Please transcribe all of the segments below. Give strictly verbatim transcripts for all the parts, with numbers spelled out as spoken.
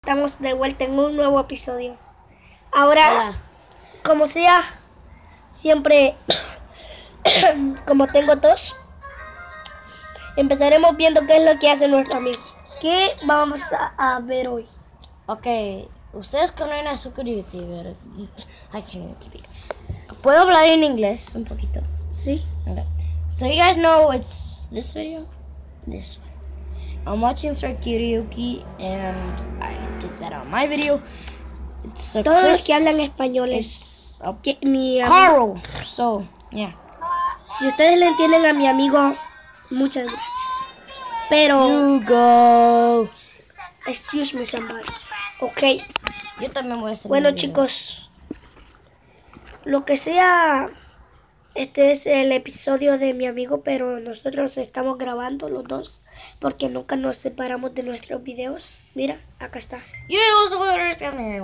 Estamos de vuelta en un nuevo episodio. Ahora, Hola. como sea, siempre, como tengo tos, empezaremos viendo qué es lo que hace nuestro amigo. ¿Qué vamos a, a ver hoy? Ok, ustedes conocen a Sucre YouTuber. I can't even speak. ¿Puedo hablar en inglés un poquito? Sí. Okay. So you guys know it's this video? This one. I'm watching Sir Karaoke and I did that on my video. It's a Todos los Chris- que hablan español es It's a que- mi amigo. Carl. So, yeah. Si ustedes le entienden a mi amigo, muchas gracias. Pero, You go. excuse me somebody. Ok, Yo también voy a hacer bueno un video. chicos, lo que sea, este es el episodio de mi amigo, pero nosotros estamos grabando los dos porque nunca nos separamos de nuestros videos. Mira, acá está. You was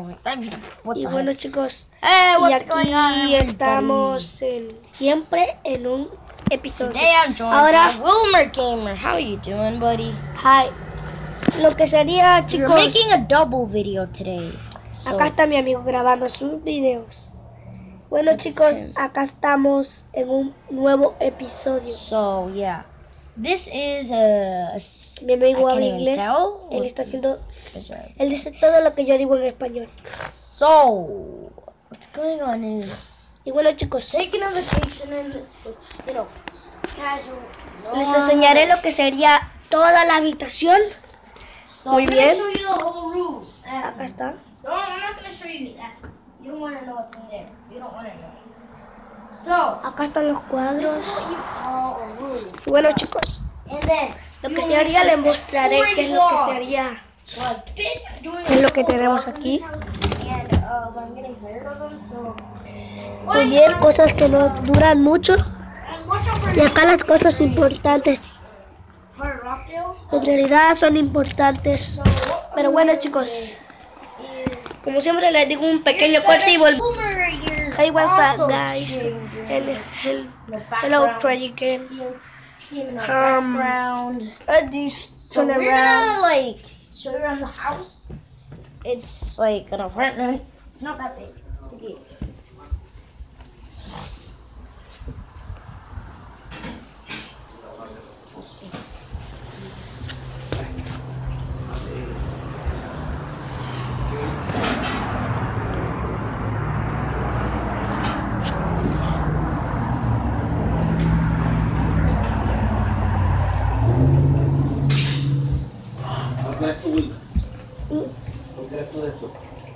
What Y the bueno heck? chicos, Hey, y what's going on, aquí everybody? estamos en- siempre en un episodio. Today I'm joined Ahora, by Wilmer Gamer. How you doing, buddy? hi. Lo que sería We're chicos, making a double video today. So, acá está mi amigo grabando sus videos. Bueno That's chicos, him. acá estamos en un nuevo episodio. so yeah. This is a. a s- Mi amigo I can't habla even inglés, tell él what está this haciendo, is. él dice todo lo que yo digo en español. So, what's going on is Y bueno chicos, taking a vacation in this was, you know, casual. les enseñaré lo que sería toda la habitación. So Muy I'm bien. gonna show you the whole room. Uh, Acá está. No, I'm not gonna show you that. You don't want to know what's in there. You don't want to know. So, Acá están los this cuadros. is what you call a room. Y bueno chicos, And then, lo you que will se haría, make les mostraré exploring qué es lo que wall. se haría. So I've been doing ¿Qué es lo que a couple tenemos vlogs in aquí? this house, And uh, I'm getting tired of them, so. Muy bien, cosas que no duran mucho. And watch out for Y acá las cosas importantes, for Rockdale. en realidad son importantes. So, what Pero I'm bueno gonna chicos, is como siempre les digo un pequeño you've got corte y a volvemos. Zoomer right here. Hey, what's Also up guys? changing El, el, the hello background. try again. See him, see him in the Um, background. I just So turn we're around. gonna like show you around the house. It's like an apartment. It's not that big. It's a big. ¿Qué crees tú, Will? ¿Qué crees tú de esto?